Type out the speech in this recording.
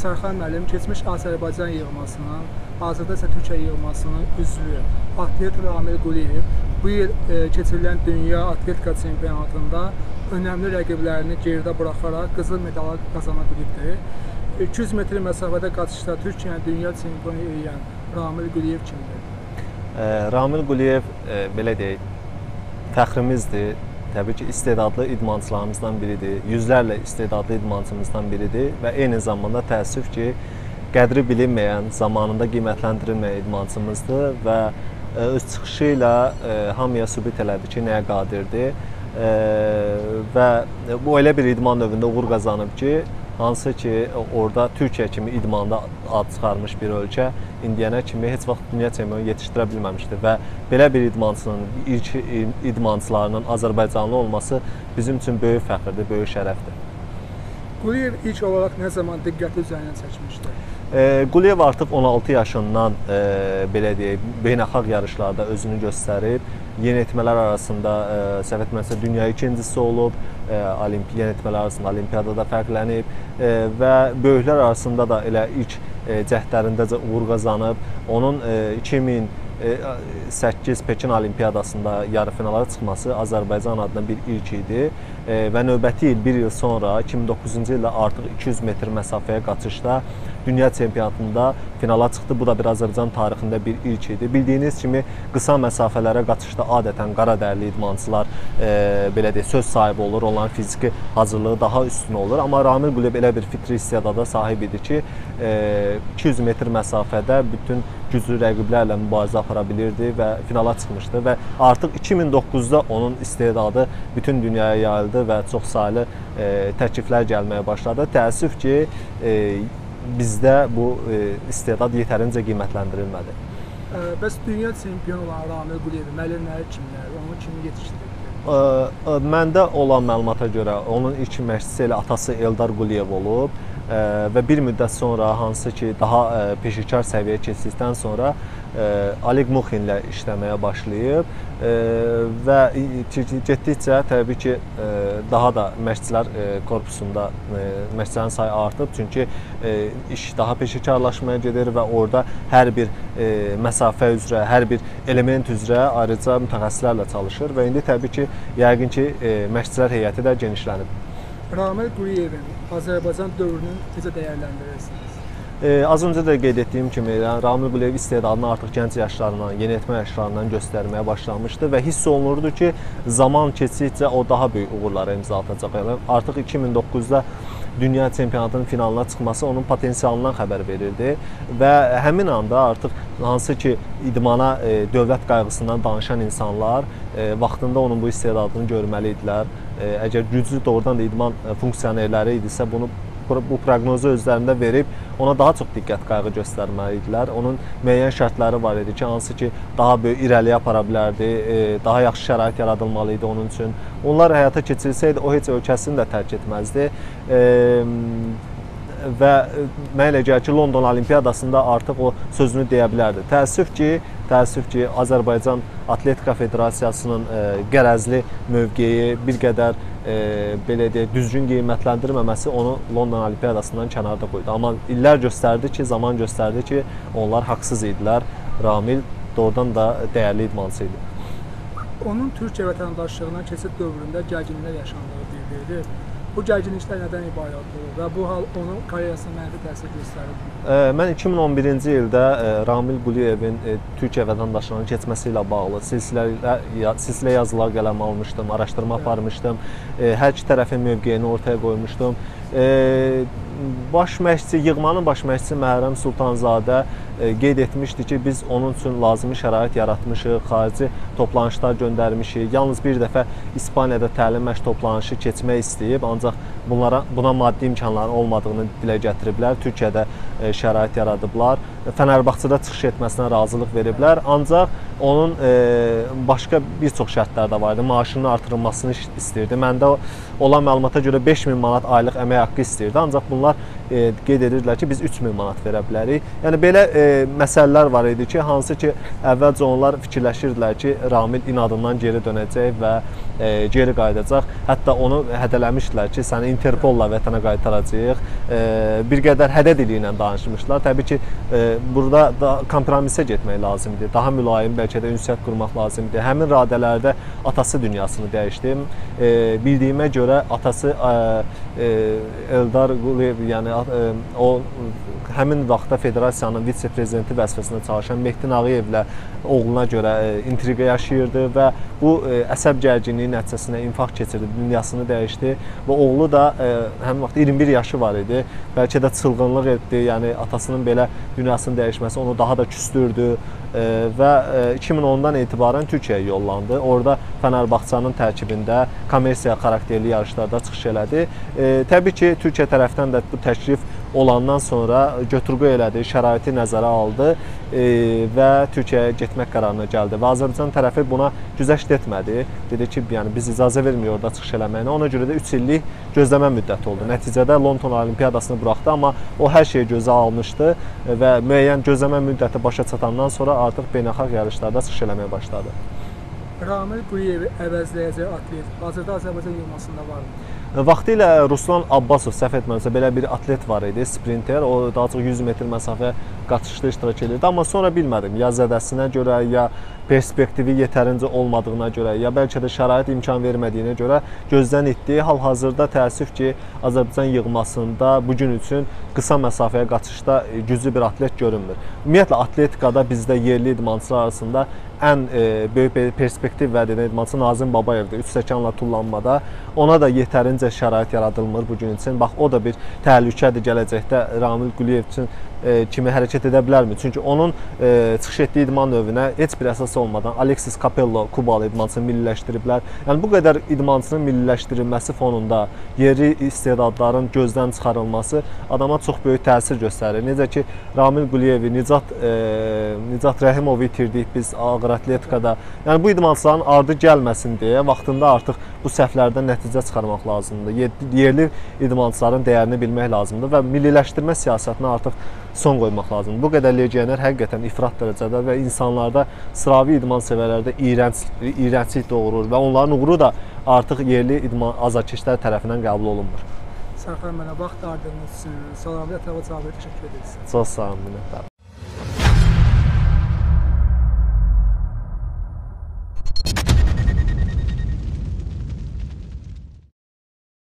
Sərxan müəllim keçmiş Azərbaycan yığmasının, hazırda isə Türkiyə yığmasının üzvü atlet Ramil Quliyev bu il keçirilən Dünya Atletika Çempionatında önəmli rəqiblərini geridə buraxaraq qızıl medal qazana bilibdir. 200 metr məsafədə qaçışda Türkiyənin dünya çempionu eləyən Ramil Quliyev kimdir? Ramil Quliyev belə deyək, fəxrimizdir. Təbii ki, istedadlı idmançılarımızdan biridir. Yüzlərlə istedadlı idmançımızdan biridir və eyni zamanda təəssüf ki, qədri bilinməyən, zamanında qiymətləndirilməyən idmançımızdır və öz çıxışı ilə hamıya sübut elədi ki, nəyə qadirdir və bu elə bir idman növündə uğur qazanıb ki, hansı ki, orada Türkiyə kimi idmanda ad çıxarmış bir ölkə indiyənə kimi heç vaxt dünya çempionu yetişdirə bilməmişdir və belə bir idmançının, ilk idmançılarının Azərbaycanlı olması bizim üçün böyük fəxrdir, böyük şərəfdir. Quliyev ilk olaraq nə zaman diqqəti üzərinə çəkmişdir? Quliyev artıq 16 yaşından belə deyək, beynəlxalq yarışlarda özünü göstərib. Yeniyetmələr arasında səhv etmirəmsə dünya ikincisi olub, yeniyetmələr arasında olimpiyadada fərqlənib və böyüklər arasında da elə ilk cəhdlərindəcə uğur qazanıb. Onun 2008 Pekin olimpiyadasında yarı finala çıxması Azərbaycan adına bir ilk idi və növbəti il, bir il sonra 2009-cu ildə artıq 200 metr məsafəyə qaçışda dünya çempionatında finala çıxdı. Bu da bir Azərbaycan tarixində bir ilk idi. Bildiyiniz kimi qısa məsafələrə qaçışda adətən qaradərli idmançılar belə deyək, söz sahibi olur. Onların fiziki hazırlığı daha üstün olur. Amma Ramil Quliyev elə bir fitri istedada sahib idi ki, 200 metr məsafədə bütün güclü rəqiblərlə mübarizə apara bilirdi və finala çıxmışdı və artıq 2009-da onun istedadı bütün dünyaya yayıldı və çox saylı təkliflər gəlməyə başladı. Təəssüf ki, bizdə bu istedad yetərincə qiymətləndirilmədi. Bəs dünya çempionu olan Ramil Quliyevin müəllimləri kimlərdir? Onu kimi yetişdirdi? Məndə olan məlumata görə onun ilk məşqçisi elə atası Eldar Quliyev olub və bir müddət sonra, hansı ki, daha peşəkar səviyyəyə keçdikdən sonra Oleg Muxinlə işləməyə başlayıb və getdikcə təbii ki, daha da məşqçilər korpusunda məşqçilərin sayı artıb, çünki iş daha peşəkarlaşmaya gedir və orada hər bir məsafə üzrə, hər bir element üzrə ayrıca mütəxəssislərlə çalışır və indi təbii ki, yəqin ki, məşqçilər heyəti də genişlənib. Ramil Quliyevin Azərbaycan dövrünü necə dəyərləndirirsiniz? Az öncə də qeyd etdiyim kimi, Ramil Quliyev istedadını artıq gənc yaşlarından, yeniyetmə yaşlarından göstərməyə başlamışdı və hiss olunurdu ki, zaman keçdikcə o daha böyük uğurlara imza atacaq. Artıq 2009-da dünya çempionatının finalına çıxması onun potensialından xəbər verirdi və həmin anda artıq hansı ki, idmana dövlət qayğısından danışan insanlar vaxtında onun bu istedadını görməli idilər. Əgər güclü doğrudan da idman funksionerləri idisə, bu proqnozu özlərində verib ona daha çox diqqət qayğı göstərməli idilər. Onun müəyyən şərtləri var idi ki, hansı ki, daha böyük irəliyə apara bilərdi, daha yaxşı şərait yaradılmalı idi onun üçün. Onlar həyata keçirilsəydi, o heç ölkəsini də tərk etməzdi və mənə elə gəlir ki, London Olimpiyadasında artıq o sözünü deyə bilərdi. Təəssüf ki, Azərbaycan Atletika Federasiyasının qərəzli mövqeyi bir qədər belə deyək, düzgün qiymətləndirməməsi onu London Olimpiyadasından kənarda qoydu. Amma illər göstərdi ki, zaman göstərdi ki, onlar haqsız idilər. Ramil doğrudan da dəyərli idmançı idi. Onun Türkiyə vətəndaşlığına keçid dövründə gərginliklər yaşandığı bildirilir. Bu gərginliklər nədən ibarət olur və bu hal onun karyerasına mənfi təsir göstərir? Mən 2011-ci ildə Ramil Quliyevin Türkiyə vətəndaşlığına keçməsi ilə bağlı silsilə yazılar qələm almışdım, araşdırma aparmışdım, hər iki tərəfin mövqeyini ortaya qoymuşdum. Baş məşqçi, yığmanın baş məşqçisi Məhrəm Sultanzadə qeyd etmişdi ki, biz onun üçün lazımi şərait yaratmışıq, xarici toplanışlar göndərmişik. Yalnız bir dəfə İspaniyada təlim məşq toplanışı keçmək istəyib, ancaq buna maddi imkanların olmadığını dilə gətiriblər. Türkiyədə şərait yaradıblar Fənərbağçıda çıxış etməsinə razılıq veriblər. Ancaq onun başqa bir çox şərtləri də var idi. Maaşının artırılmasını istəyirdi. Məndə olan məlumata görə 5000 manat aylıq əmək haqqı istəyirdi. Ancaq bunlar qeyd edirdilər ki, biz 3000 manat verə bilərik. Yəni belə məsələlər var idi ki, hansı ki, əvvəlcə onlar fikirləşirdilər ki, Ramil inadından geri dönəcək və geri qayıdacaq. Hətta onu hədələmişdilər ki, səni Interpolla vətənə qaytaracağıq. Bir qədər hədə dili ilə danışmışlar. Təbii ki, burada da kompromisə getmək lazımdır. Daha mülayim, bəlkə də ünsiyyət qurmaq lazımdır. Həmin radələrdə atası dünyasını dəyişdi. Bildiyimə görə atası Eldar Quliyev, yəni o həmin vaxtda federasiyanın vitse-prezidenti vəzifəsində çalışan Mehdi Nağıyevlə oğluna görə intriqa yaşayırdı və bu əsəb gərginliyi nəticəsində infarkt keçirdi, dünyasını dəyişdi və oğlu da həmin vaxt 21 yaşı var idi. Bəlkə də çılğınlıq etdi, yəni atasının belə dünyasını dəyişməsi onu daha da küstürdü və 2010-dan etibarən Türkiyəyə yollandı. Orada Fənərbağçanın tərkibində kommersiya xarakterli yarışlarda çıxış elədi. Təbii ki, Türkiyə tərəfdən də bu təklif olandan sonra götür-qoy elədi, şəraiti nəzərə aldı və Türkiyəyə getmək qərarına gəldi. Və Azərbaycan tərəfi buna güzəşt etmədi. Dedi ki, yəni biz icazə vermirik orada çıxış eləməyinə. Ona görə də 3 illik gözləmə müddəti oldu. Nəticədə London Olimpiyadasını buraxdı, amma o hər şeyi gözə almışdı və müəyyən gözləmə müddəti başa çatandan sonra artıq beynəlxalq yarışlarda çıxış eləməyə başladı. Ramil Quliyevi əvəzləyəcək atlet hazırda Azərbaycan yığmasında varmı? Vaxtilə Ruslan Abbasov, səhv etmirəmsə, belə bir atlet var idi, sprinter. O daha çox 100 metr məsafə qaçışda iştirak edirdi. Amma sonra bilmədim, ya zədəsinə görə, ya perspektivi yetərincə olmadığına görə, ya bəlkə də şərait imkan vermədiyinə görə gözdən itdi. Hal-hazırda təəssüf ki, Azərbaycan yığmasında bu gün üçün qısa məsafəyə qaçışda güclü bir atlet görünmür. Ümumiyyətlə, atletikada bizdə yerli idmançılar arasında ən böyük perspektiv vəd edən idmançı Nazim Babayevdir. 3 stəkanla tullanmada. Ona da yetərincə şərait yaradılmır bu gün üçün. Bax, o da bir təhlükədir gələcəkdə Ramil Quliyev üçün kimi hərəkət edə bilərmi? Çünki onun çıxış etdiyi idman növünə heç bir əsas olmadan Alexis Capello Kubalı idmançını milliləşdiriblər. Yəni bu qədər idmançının milliləşdirilməsi fonunda yerli istedadların gözdən çıxarılması adama çox böyük təsir göstərir. Necə ki, Ramil Quliyevi, Nicat Rəhimovu itirdik biz ağır atletikada. Yəni bu idmançıların ardı gəlməsin deyə vaxtında artıq bu səhvlərdən nəticə çıxarmaq lazımdır. Yerli idmançıların dəyərini bilmək lazımdır və milliləşdirmə siyasətinə artıq son qoymaq lazımdır. Bu qədər legioner həqiqətən ifrat dərəcədə və insanlarda sıravi idman sevərlərdə iyrənclik doğurur və onların uğuru da artıq yerli idman azarkeşlər tərəfindən qəbul olunmur. Sərxan mənə vaxt ayırdığınız üçün, Salamət Əvə Cavir təşəkkür ederiz. Çox sağ olun, minnətdarım.